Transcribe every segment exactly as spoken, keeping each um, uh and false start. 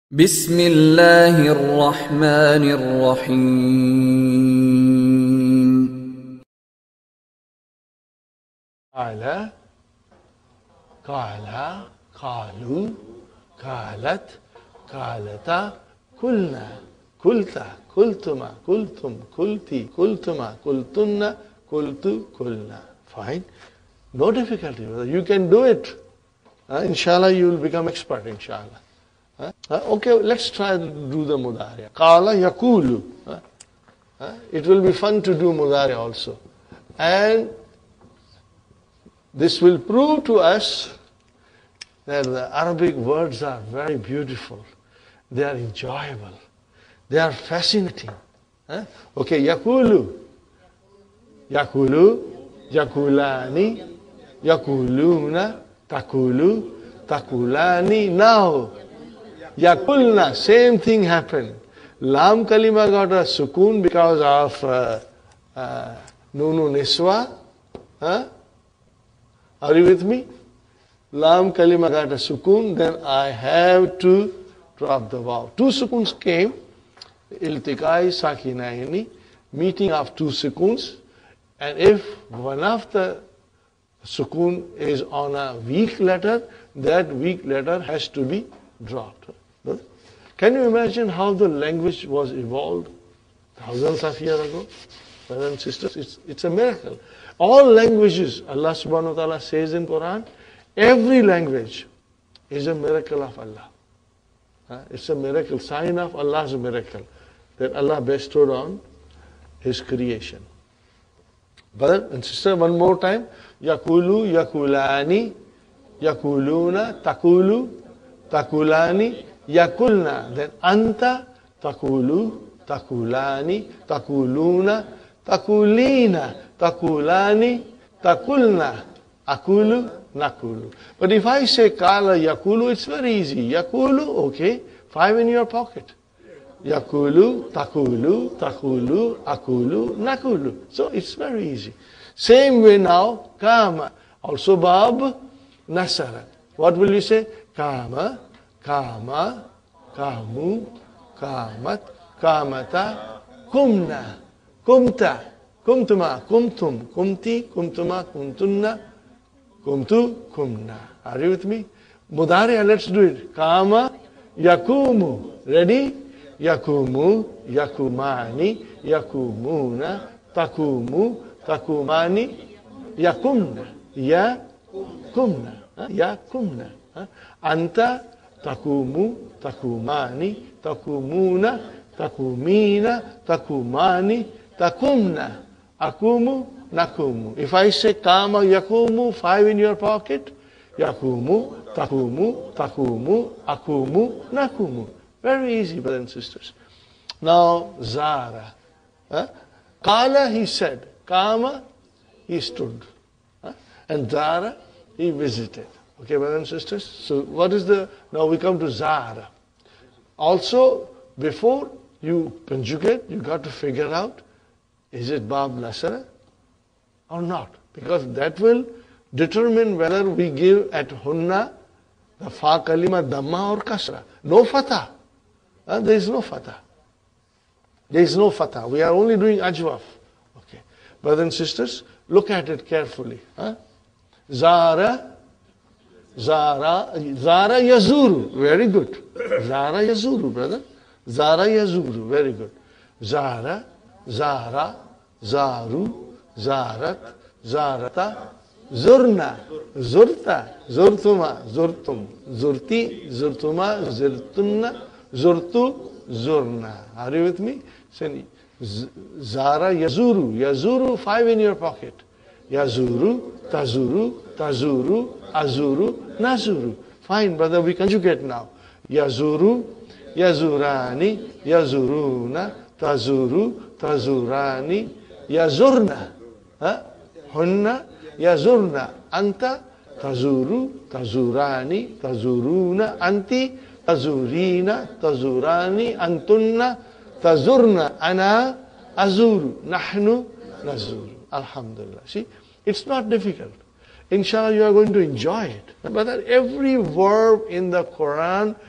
بسم الله الرحمن الرحيم. قال قال قالوا قالت قالتا قلنا قلت قلتما قلتم قلتي قلتما قلتن قلت قلنا. Fine. No difficulty. You can do it. Uh, inshallah, you will become expert, inshallah. Uh, uh, okay, let's try to do the mudari. Qala yakulu. Uh, uh, it will be fun to do mudari also. And this will prove to us that the Arabic words are very beautiful. They are enjoyable. They are fascinating. Uh, okay, yakulu. Yakulu. Yakulani. Yakuluna. Takulu. Takulani. Now, Yakulna, same thing happened. Lam kalima got a sukoon because of uh, uh, Nunu Niswa. Huh? Are you with me? Lam kalima got a sukoon, then I have to drop the vav. Two sukoons came. Iltikai sakinaini, meeting of two sukoons. And if one of the sukoon is on a weak letter, that weak letter has to be dropped. Can you imagine how the language was evolved thousands of years ago? Brothers and sisters, it's, it's a miracle. All languages, Allah subhanahu wa ta'ala says in Quran, every language is a miracle of Allah. Uh, it's a miracle, sign of Allah's miracle that Allah bestowed on His creation. Brother and sister, one more time. Yakulu, yakulani, yakuluna, takulu, takulani, yakulna. Then anta, takulu, takulani, takuluna, takulina, takulani, takulna, akulu, nakulu. But if I say kala yakulu, it's very easy. Yakulu, okay, five in your pocket. Yakulu, takulu, takulu, akulu, nakulu. So it's very easy. Same way now, kama. Also bab, nasara. What will you say? Kama, kama, kamu, kamat, kamata, kumna, kumta, kumtuma, kumtum, kumti, kumtuma, kumtunna, kumtu, kumna. Are you with me? Mudariya, let's do it. Kama, yakumu. Ready? Yakumu, yakumani, yakumuna, takumu, takumani, yakumna, yakumna, yakumna. Anta, takumu, takumani, takumuna, takumina, takumani, takumna, akumu, nakumu. If I say kama, yakumu, five in your pocket, yakumu, takumu, takumu, akumu, nakumu. Very easy, brothers and sisters. Now, Zara. Huh? Kala, he said. Kama, he stood. Huh? And Zara, he visited. Okay, brothers and sisters? So, what is the... Now we come to Zara. Also, before you conjugate, you got to figure out, is it Bab Nasara or not? Because that will determine whether we give at Hunna, the Fa Kalima, Dhamma or Kasra. No Fatah. Uh, there is no fatah. There is no fatah. We are only doing ajwaf. Okay. Brothers and sisters, look at it carefully. Huh? Zara, Zara, Zara Yazuru. Very good. Zara Yazuru, brother. Zara Yazuru. Very good. Zara, Zara, Zaru, Zarat, Zarata, Zurna, Zurta, Zurtuma, Zurtum, Zurti, Zurtuma, Zirtunna, Zurtu, Zurna. Are you with me? Say, Zara, Yazuru. Yazuru, five in your pocket. Yazuru, Tazuru, Tazuru, Azuru, Nazuru. Fine, brother, we conjugate now. Yazuru, Yazurani, Yazuruna, Tazuru, Tazurani, Yazurna. Huh? Hunna, Yazurna. Anta, Tazuru, Tazurani, Tazuruna, Anti, Tazurina, Tazurani, Antunna, Tazurna, Ana, Azuru, Nahnu, Nazuru. Alhamdulillah. See, it's not difficult. Inshallah, you are going to enjoy it. But every verb in the Quran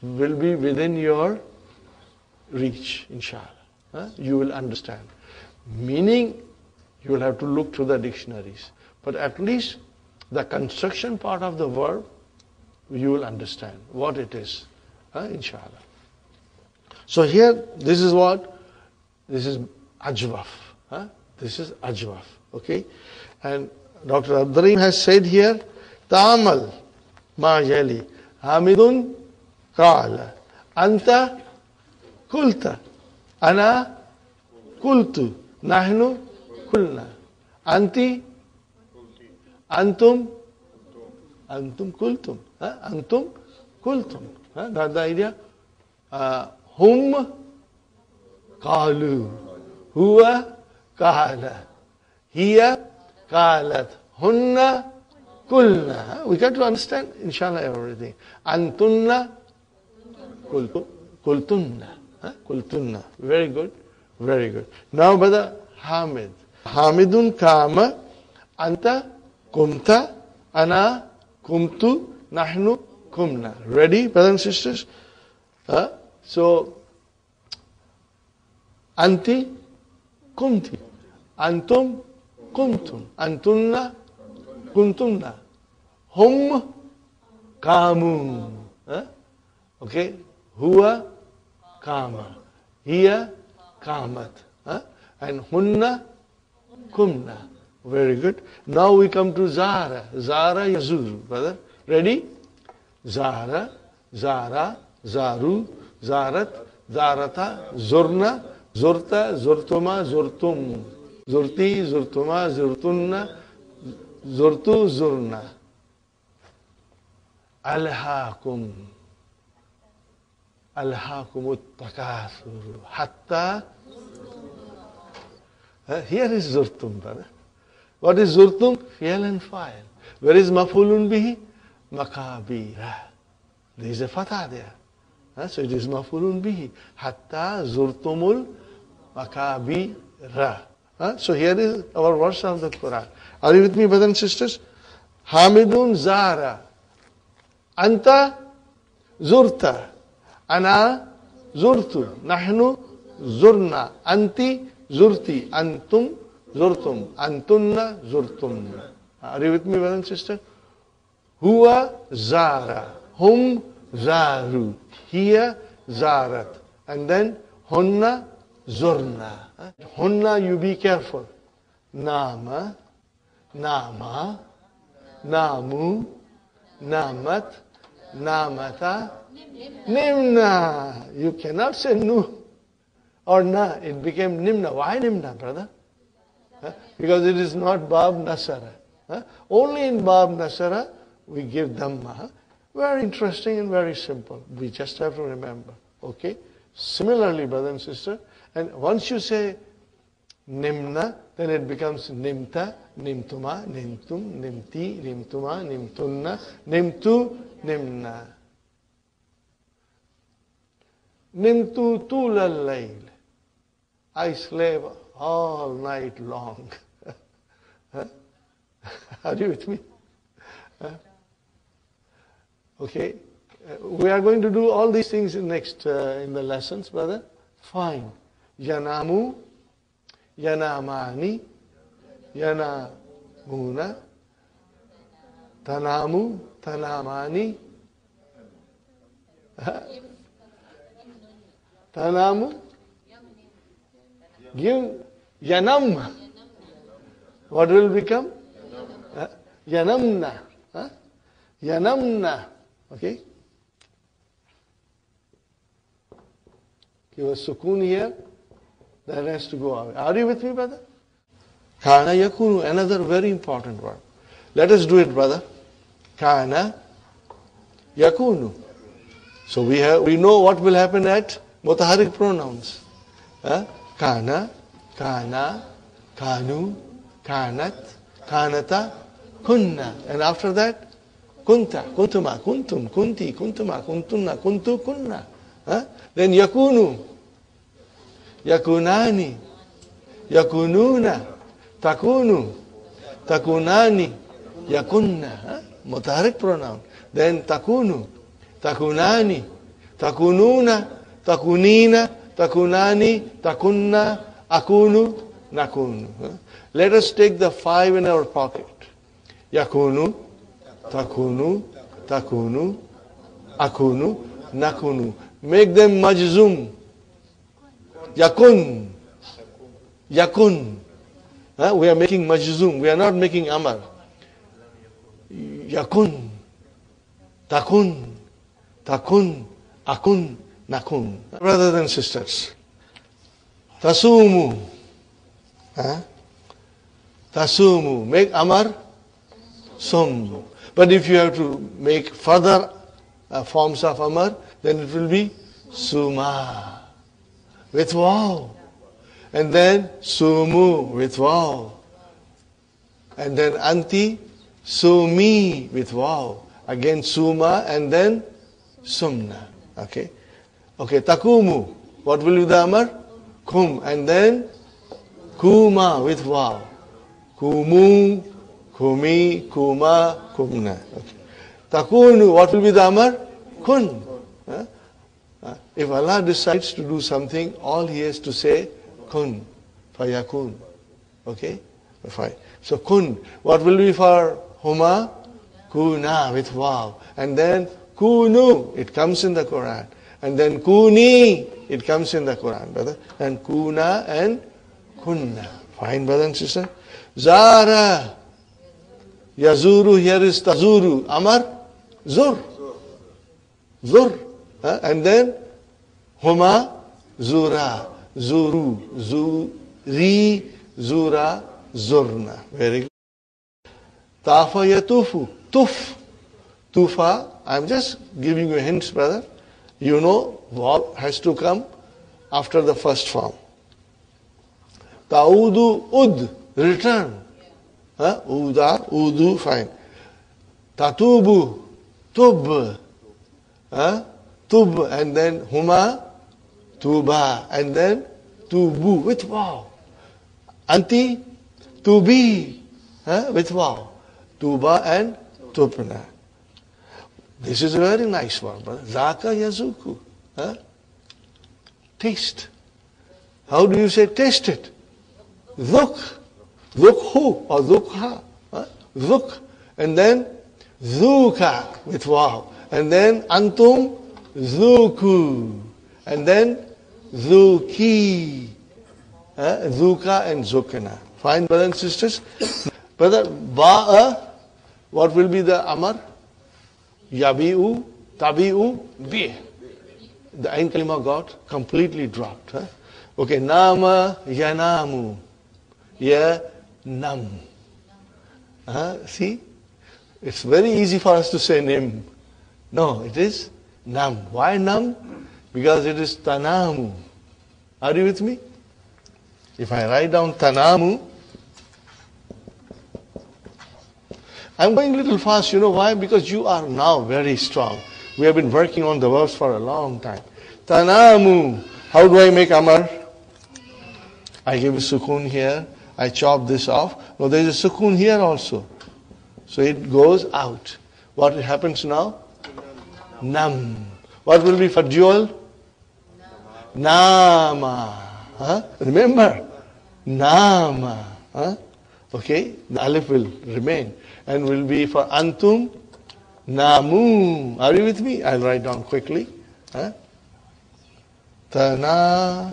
will be within your reach, inshallah. Huh? You will understand. Meaning, you will have to look through the dictionaries. But at least the construction part of the verb, you will understand what it is, huh? Inshallah. So here, this is what? This is ajwaf. Huh? This is ajwaf. Okay? And Doctor Abdarim has said here, Ta'amal ma yali Hamidun qala Anta kulta Ana kultu Nahnu kulna Anti Antum Antum kultum. Huh? Antum kultum. Huh? That's the idea. Uh, hum qalu. Huwa qala. Hiya qalat. Hunna kulna. We got to understand, inshallah, everything. Antunna kultu, kultunna. Huh? Kultunna. Very good. Very good. Now, brother Hamid. Hamidun kama anta kumta ana kumtu nahnu kumna. Ready, brothers and sisters? Huh? So, anti kumti. Antum kumtum. Antunna kuntunna. Hum kamu. Huh? Okay? Huwa kama. Hiya kamat. Huh? And hunna kumna. Very good. Now we come to Zara. Zara yazuru. Brother, ready? Zara, Zara, Zaru, Zarat, Zarata, Zurna, Zurta, Zurtuma, Zurtum. Zurti, Zurtuma, Zurtunna, Zurtu, Zurna. Alhaakum. Alhaakum uttakathuru. Hatta. Uh, here is Zurtum, brother. What is Zurtum? Fi'l and fa'il. Where is Maf'ulun bihi? Makabira. There is a fatha there. Uh, so it is Maf'ulun bihi. Hatta Zurtumul Makabira. Uh, so here is our verse of the Quran. Are you with me, brothers and sisters? Hamidun Zara. Anta Zurta. Ana Zurtu. Nahnu Zurna. Anti Zurti. Antum Zurtum. Antunna Zurtumna. Are you with me, brothers and sisters? Huwa Zara. Hum Zaru. Hiya Zarat. And then Hunna Zurna. Hunna, you be careful. Nama, Nama, Namu, Namat, Namata, Nimna. You cannot say Nu or Na. It became Nimna. Why Nimna, brother? Huh? Because it is not Bab Nasara. Huh? Only in Bab Nasara we give Dhamma. Huh? Very interesting and very simple. We just have to remember. Okay? Similarly, brother and sister, and once you say Nimna, then it becomes Nimta, Nimtuma, Nimtum, Nimti, Nimtuma, Nimtunna, Nimtu, Nimna. Nimtu tulal layl. I slave all night long. Huh? Are you with me? Huh? Okay. Uh, we are going to do all these things in next uh, in the lessons, brother. Fine. Yanamu, Yanamani, Yanamuna, Tanamu, Tanamani, huh? Tanamu, give Yanam. What will become? Uh, Yanamna. Huh? Yanamna. Okay? Give a sukoon here. That has to go away. Are you with me, brother? Kana yakunu, another very important word. Let us do it, brother. Kana yakunu. So we have we know what will happen at mutaharrik pronouns. Huh? Kana, kana, kanu, kanat, kanata, kunna. And after that, kunta, kuntuma, kuntum, kunti, kuntuma, kuntunna, kuntu, kunna. Huh? Then yakunu, yakunani, yakununa, takunu, takunani, yakunna. Huh? Mutaharrik pronoun. Then takunu, takunani, takununa, takunina, takunani, takunna, akunu, nakunu. Let us take the five in our pocket. Yakunu, takunu, takunu, akunu, nakunu. Make them majzum. Yakun. Yakun. Huh? We are making majzum. We are not making amar. Yakun. Takun. Takun. Akun. Nakun. Brothers and sisters. Tasumu. Huh? Tasumu. Make amar. Sum. But if you have to make further uh, forms of amar, then it will be suma with wow. And then sumu with wow. And then anti, sumi with wow. Again suma and then sumna. Okay. Okay, takumu. What will be the amar? Kum. And then kuma with wow. Kumu, kumi, kuma, kumna. Okay. Takunu. What will be the amar? Kun. Huh? Uh, if Allah decides to do something, all He has to say, kun, fayakun. Okay? Fine. So kun. What will be for huma? Kuna with wow. And then kunu. It comes in the Quran. And then kuni. It comes in the Quran, brother. And kuna and kunna. Fine, brother and sister. Zara. Yazuru. Here is tazuru. Amar. Zur. Zur. Uh, and then huma. Zura. Zuru, Zuri, Zura, Zurna. Very good. Tafa yatufu, Tuf. Tufa, I'm just giving you hints, brother. You know, vav has to come after the first form. Taudu, Ud, return. Huh? Uda, Udu, fine. Tatubu, Tub. Huh? Tub, and then Huma, Tuba, and then Tubu with wow. Anti, Tubi, huh? With wow. Tuba and Tupna. This is a very nice one, brother. Zaka Yazuku. Huh? Taste. How do you say taste it? Zuk. Zukhu or Zukha. Huh? Zuk. And then Zuka with wow. And then Antum, Zuku. And then Zuki, uh, Zuka and Zukana. Fine, brothers and sisters. Brother, Ba'a, what will be the Amar? Yabi'u, Tabi'u, Bi. The Ain Kalima got completely dropped. Huh? Okay, Nama, Yanamu, Yanam. Uh, see, it's very easy for us to say Nim. No, it is Nam. Why Nam? Because it is Tanamu. Are you with me? If I write down Tanamu, I'm going a little fast. You know why? Because you are now very strong. We have been working on the verbs for a long time. Tanamu. How do I make Amar? I give a sukun here. I chop this off. No, there is a sukun here also. So it goes out. What happens now? Nam. What will be for dual? Nama. Huh? Remember? Nama. Huh? Okay? The alif will remain. And will be for antum. Namu. Are you with me? I'll write down quickly. Huh? Tana.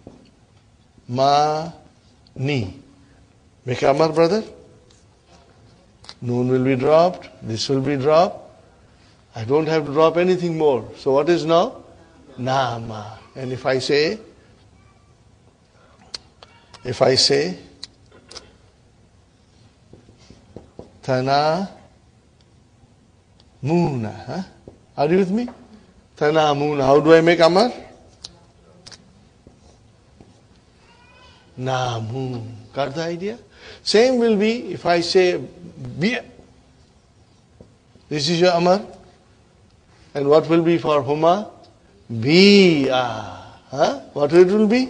Ma. Ni. Make Amar, brother. Noon will be dropped. This will be dropped. I don't have to drop anything more. So what is now? Nama. And if I say, if I say, Tana Muna. Huh? Are you with me? Tana Muna. How do I make Amar? Namu. Got the idea? Same will be if I say Bi. This is your Amar. And what will be for Huma? Bi'a. Huh? What it will be?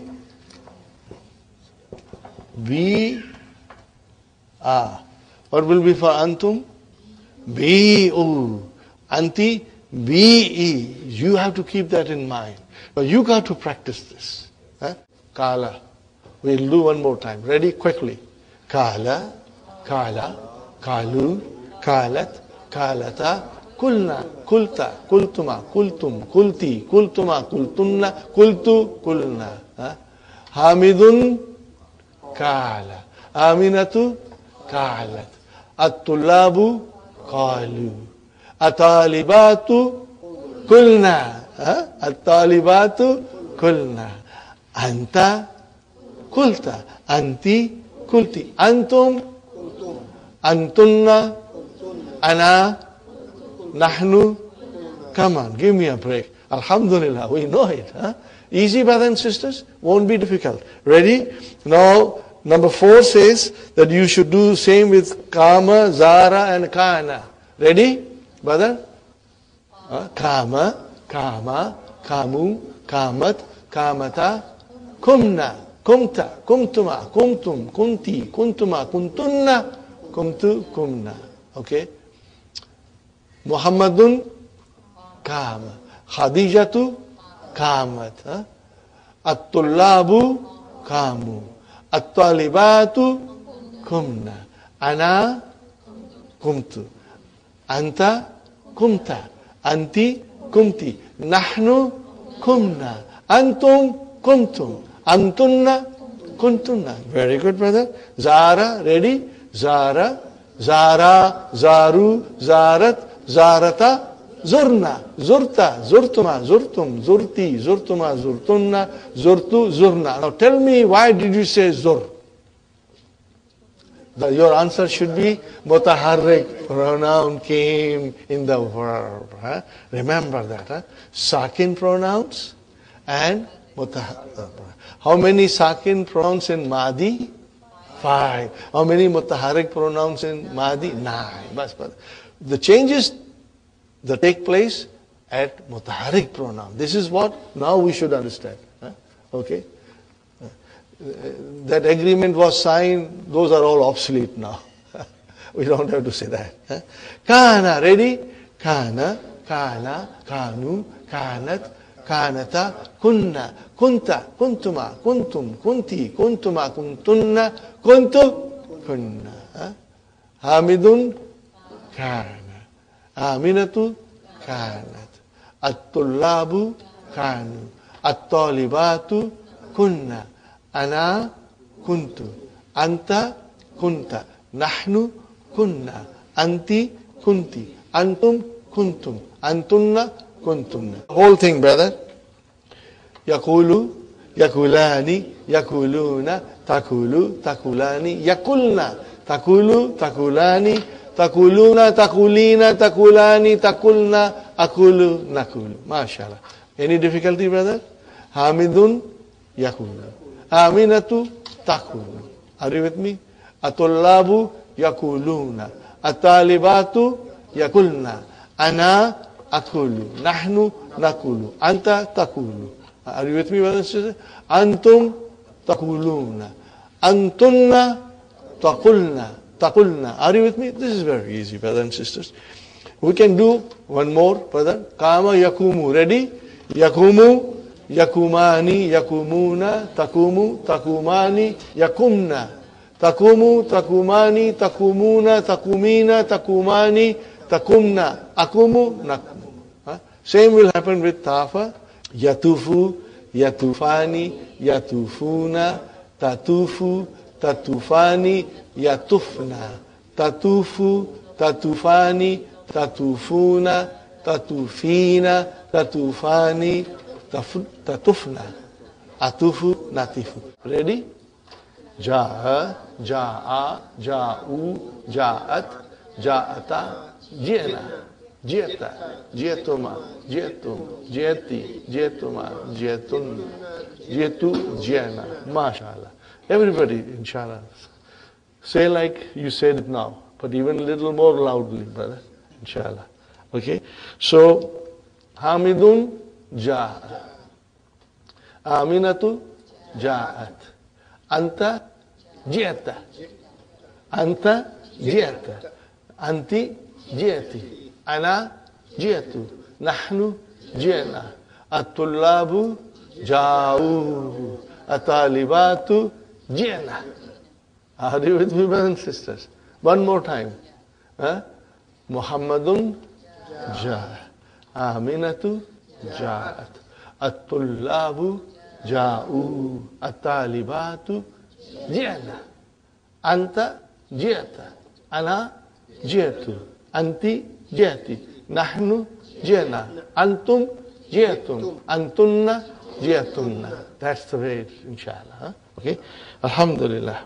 Bi'a. What will be for Antum? Bi'u. Anti? B-E. You have to keep that in mind. But you got to practice this. Huh? Kala. We'll do one more time. Ready? Quickly. Kala, Kala, Kalu, Kalat, Kalata, Kulna, Kulta, Kultuma, Kultum, Kulti, Kultuma, Kultunna, Kultu, Kulna. Huh? Hamidun, Kala. Aminatu, Kalat. At-Tullabu, Kalu. At-Talibatu, Kulna. Huh? At-Talibatu, Kulna. Anta, Kulta. Anti, Kulti. Antum, Antunna, Ana, Nahnu. Come on, give me a break. Alhamdulillah, we know it. Huh? Easy, brothers and sisters. Won't be difficult. Ready? Now, number four says that you should do the same with Kama, Zara and Kana. Ready, brother? Uh, kama, Kama, Kamu, Kamat, Kamata, Kumna. Kumta, kumtuma, kumtum, kunti, kuntuma, kuntunna, kumtu, kumna. Okay? Muhammadun, kama. Khadijatu, kamat. Huh? At-tullabu, kamu. At-talibatu, kumna. Ana, kumtu. Anta, kumta. Anti, kumti. Nahnu, kumna. Antum, kumtum. Antunna, kuntunna. Very good, brother. Zara, ready? Zara, Zara, Zaru, Zarat, Zarata, Zurna, Zurta, Zurtuma, Zurtum, Zurti, Zurtuma, Zurtunna, Zurtu, Zurna. Now tell me, why did you say Zur? The, your answer should be mutaharrik pronoun came in the verb. Huh? Remember that. Huh? Sakin pronouns and mutaharrik. How many sakin pronouns in Madi? Five. How many mutaharrik pronouns in Madi? Nine. The changes that take place at mutaharrik pronoun. This is what now we should understand. Okay? That agreement was signed, those are all obsolete now. We don't have to say that. Kana, ready? Kana, Kana, Kanu, Kanat, Kanata, Kunna, Kunta, Kuntuma, Kuntum, Kunti, Kuntuma, Kuntunna, Kuntu, Kunna. Hamidun, Kana. Aminatu, Kanat. At-Tullabu, Kanu. At-Talibatu, Kunna. Ana, Kuntu. Anta, Kunta. Nahnu, Kunna. Anti, Kunti. Antum, Kuntum. Antunna, Kuntunna. Whole thing, brother. Yakulu, Yakulani, Yakuluna, Takulu, Takulani, Yakulna, Takulu, Takulani, Takuluna, Takulina, Takulani, Takulna, Akulu, Nakulu. MashaAllah. Any difficulty, brother? Hamidun, Yakulu. Aminatu, Takulu. Are you with me? Atullabu, Yakuluna. Atalibatu, Yakulna. Ana, Akulu. Nahnu, Nakulu. Anta, Takulu. Are you with me, brothers and sisters? Antum, Takuluna. Antunna, Takulna. Takulna. Are you with me? This is very easy, brothers and sisters. We can do one more, brother. Kama, Yakumu. Ready? Yakumu, Yakumani, Yakumuna, Takumu, Takumani, Yakumna. Takumu, Takumani, Takumuna, Takumina, Takumani, Takumna. Akumu, Nakumu. Huh? Same will happen with Tafa. Yatufu, Yatufani, Yatufuna, Tatufu, Tatufani, Yatufna. Tatufu, Tatufani, Tatufuna, Tatufina, Tatufani, Tatufna. Atufu, Natifu. Ready? Ja'a, Ja'a, Ja'u, Ja'at, Ja'ata, Ji'na. Jieta, Jietuma, Jietum, Jieti, Jietuma, Jietun, Jietu, Jiena. MashaAllah. Everybody, inshallah. Say like you said it now, but even a little more loudly, brother. Inshallah. Okay? So, Hamidun, Ja'a. Aminatu, Ja'at. Anta, Jieta. Anta, Jieta. Anti, Jieti. Ana, Jietu. نحن جئنا. الطلاب جاءوا. الطالبات جئنا. Are you with me, brothers and sisters? One more time. Huh? Muhammadun jaa. Aminatu jaat. At-tullabu ja'u. At-talibatu ji'na. Anta ji'ta. Ana ji'tu. Anti ji'ti. Nahnu ji'na. Antum ji'tum. Antunna ji'tunna. That's the way it is, inshallah. Huh? Okay? Alhamdulillah.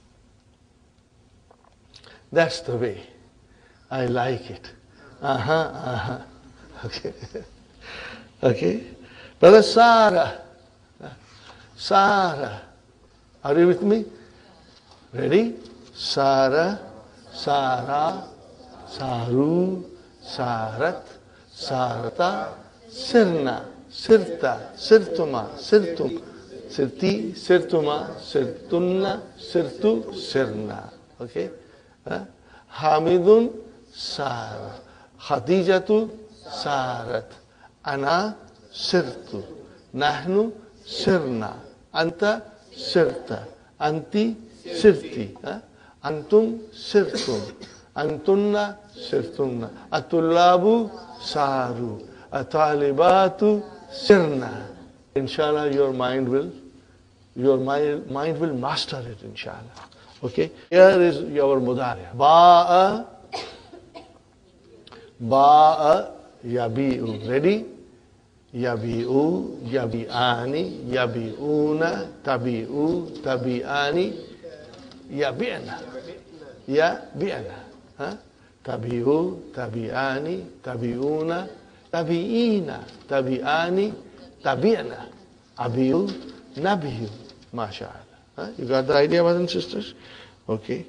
That's the way. I like it. Uh-huh, uh-huh. Okay. Okay. Brother Sarah. Sarah. Are you with me? Ready? Sarah, Sarah, Saru, Sarat, Sarata, Sirna, Sirta, Sirtuma, Sirtum, Sirti, Sirtuma, Sirtunna, Sirtu, Sirna. Okay? Huh? Hamidun Sar. Khadijatu Sarat. Ana Sirtu. Nahnu Sirna. Anta Sirta. Anti Sirti. Huh? Antum Sirtum. Antunna Sirtunna. Atullabu Saru. Atalibatu Sirna. Inshallah, your mind will, your mind, mind will master it, inshallah. Okay? Here is your mudari. Ba'a, ba'a, yabi'u. Ready? Yabi'u, yabi'ani, yabi'una, tabi'u, tabi'ani, yabi'na. Yabi'na. Huh? Tabi'u, tabi'ani, tabi'una, tabi'ina, tabi'ani, tabi'na. Abi'u, nabi'u. MashaAllah. Huh? You got the idea, brothers and sisters? Okay.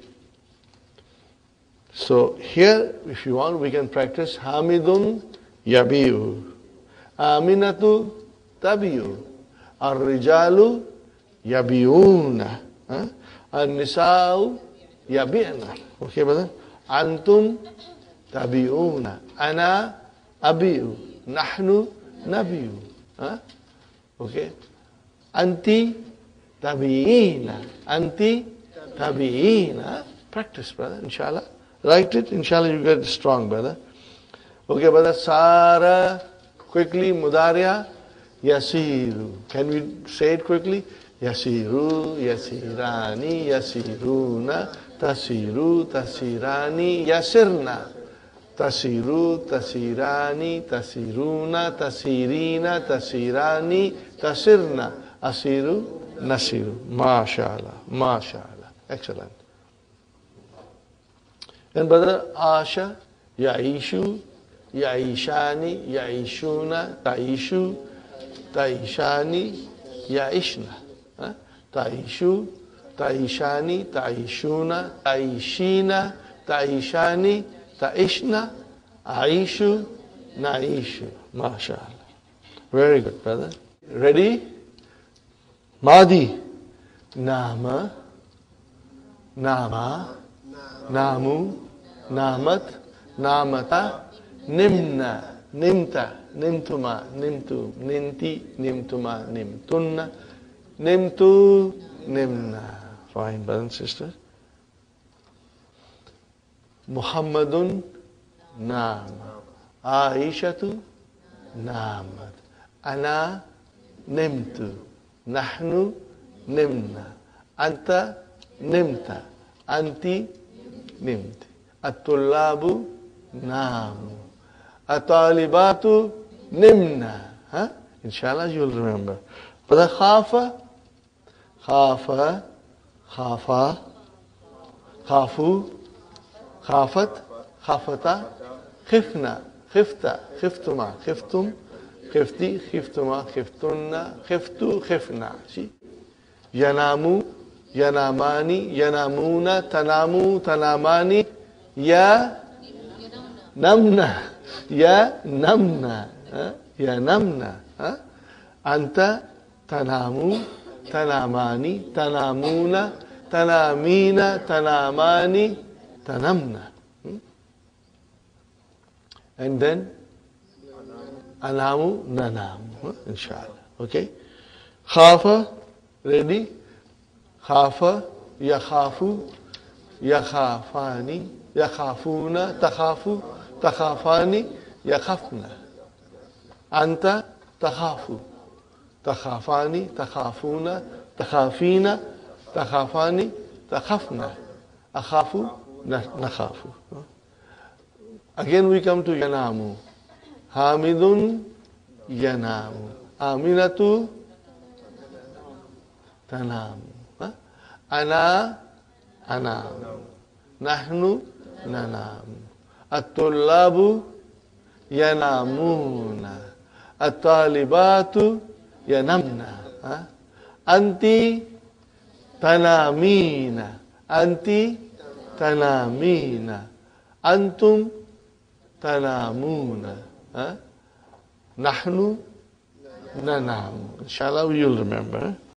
So here, if you want, we can practice Hamidun Yabi'u. Aminatu Tabi'u. Ar-Rijalu Yabi'una. Huh? An-Nisa'u Yabi'na. Okay, brother? Antum Tabi'una. Ana Abi'u. Nahnu Nabi'u. Huh? Okay? Anti Tabi'ina. Anti Tabi'ina. Practice, brother, inshallah. Write it, inshallah you get it strong, brother. Okay, brother. Sara. Quickly, Mudariya. Yasiru. Can we say it quickly? Yasiru, Yasirani, Yasiruna, Tasiru, Tasirani, Yasirna. Tasiru, Tasirani, Tasiruna, Tasirina, Tasirani, Tasirna. Asiru, Nasiru. MashaAllah. MashaAllah. Excellent. And brother, Asha, Yaishu, Yaishani, Yaishuna, Taishu, Taishani, Yaishna. Huh? Taishu, Taishani, Taishuna, Taishina, Taishani, Taishna, Aishu, Naishu. MashaAllah. Very good, brother. Ready? Madi. Nama, Nama, Namu, Namat, Namata, Nimna, Nimta, Nimtuma, Nimtu, Ninti, Nimtuma, Nimtunna, Nimtu, Nimna. Fine, brothers and sisters. Muhammadun, Nama. Aishatu, Namat. Ana, Nimtu. Nahnu, Nimna. Anta, Nimta. Anti, Nimti. At-tullabu, Namu. At-talibatu, Nimna. Huh? Inshallah you'll remember. Brother Khafa, Khafa, Khafa, Khafu, Khafat, Khafata, Khifna, Khifta, Khiftuma, Khiftum, Khifti, Khiftuma, Khiftunna, Khiftu, Khifna. See? Yanamu, Yanamani, Yanamuna, Tanamu, Tanamani, Ya Namna, Ya Namna, huh? Ya Namna. Huh? Anta Tanamu, Tanamani, Tanamuna, Tanamina, Tanamani, Tanamna. Hmm? And then Anamu, nanamu. Inshallah. Okay? Khafa, ready? Khafa, yakhafu, yakhafani, yakhafuna, takhafu, takhafani, yakhafna. Anta, takhafu. Takhafani, takhafuna, takhafina, takhafani, takhafna. Akhafu, nakhafu. Again we come to yanamu. Hamidun, yanamu. Aminatu, tanamu. Ana, anamu. Nahnu, nanamu. At-tullabu, yanamuna. At-talibatu, yanamna. Anti, tanamina. Anti, tanamina. Antum, tanamuna. Nahnu, nanamu. Inshallah you'll remember.